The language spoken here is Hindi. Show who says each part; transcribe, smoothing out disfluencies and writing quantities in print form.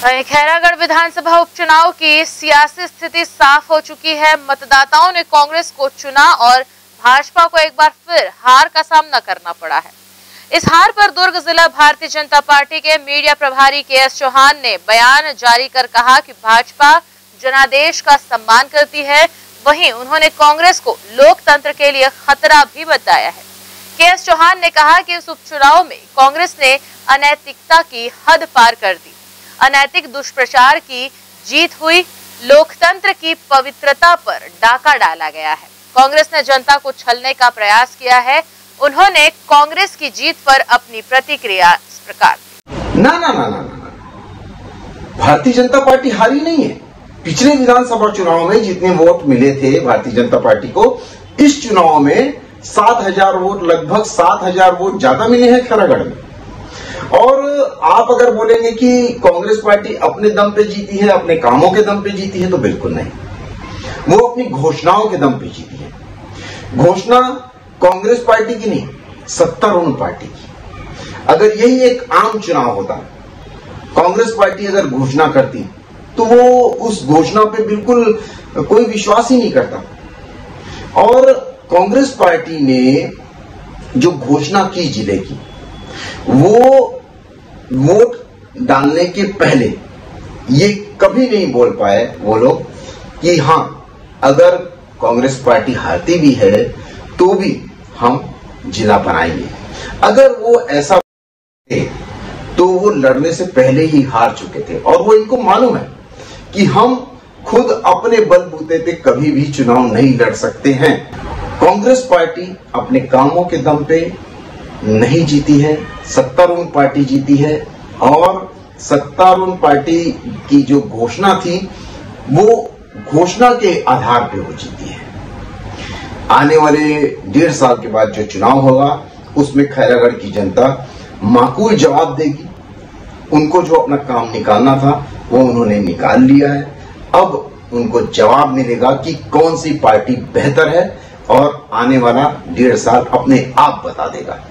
Speaker 1: खैरागढ़ विधानसभा उपचुनाव की सियासी स्थिति साफ हो चुकी है। मतदाताओं ने कांग्रेस को चुना और भाजपा को एक बार फिर हार का सामना करना पड़ा है। इस हार पर दुर्ग जिला भारतीय जनता पार्टी के मीडिया प्रभारी के.एस. चौहान ने बयान जारी कर कहा कि भाजपा जनादेश का सम्मान करती है। वहीं उन्होंने कांग्रेस को लोकतंत्र के लिए खतरा भी बताया है। के.एस. चौहान ने कहा कि इस उपचुनाव में कांग्रेस ने अनैतिकता की हद पार कर दी। अनैतिक दुष्प्रचार की जीत हुई। लोकतंत्र की पवित्रता पर डाका डाला गया है। कांग्रेस ने जनता को छलने का प्रयास किया है। उन्होंने कांग्रेस की जीत पर अपनी प्रतिक्रिया इस प्रकार दी।
Speaker 2: ना, भारतीय जनता पार्टी हारी नहीं है। पिछले विधानसभा चुनाव में जितने वोट मिले थे भारतीय जनता पार्टी को, इस चुनाव में 7,000 वोट, लगभग 7,000 वोट ज्यादा मिले हैं खैरागढ़ में। और आप अगर बोलेंगे कि कांग्रेस पार्टी अपने दम पे जीती है, अपने कामों के दम पे जीती है, तो बिल्कुल नहीं। वो अपनी घोषणाओं के दम पे जीती है। घोषणा कांग्रेस पार्टी की नहीं, सत्तारूढ़ पार्टी की। अगर यही एक आम चुनाव होता, कांग्रेस पार्टी अगर घोषणा करती, तो वो उस घोषणा पे बिल्कुल कोई विश्वास ही नहीं करता। और कांग्रेस पार्टी ने जो घोषणा की जिले की, वो वोट डालने के पहले ये कभी नहीं बोल पाए वो लोग कि हां, अगर कांग्रेस पार्टी हारती भी है तो भी हम जिला बनाएंगे। अगर वो ऐसा तो वो लड़ने से पहले ही हार चुके थे। और वो इनको मालूम है कि हम खुद अपने बलबूते पे कभी भी चुनाव नहीं लड़ सकते हैं। कांग्रेस पार्टी अपने कामों के दम पे नहीं जीती है, सत्तारूढ़ पार्टी जीती है। और सत्तारूढ़ पार्टी की जो घोषणा थी, वो घोषणा के आधार पे वो जीती है। आने वाले 1.5 साल के बाद जो चुनाव होगा, उसमें खैरागढ़ की जनता माकूल जवाब देगी। उनको जो अपना काम निकालना था, वो उन्होंने निकाल लिया है। अब उनको जवाब मिलेगा कि कौन सी पार्टी बेहतर है, और आने वाला 1.5 साल अपने आप बता देगा।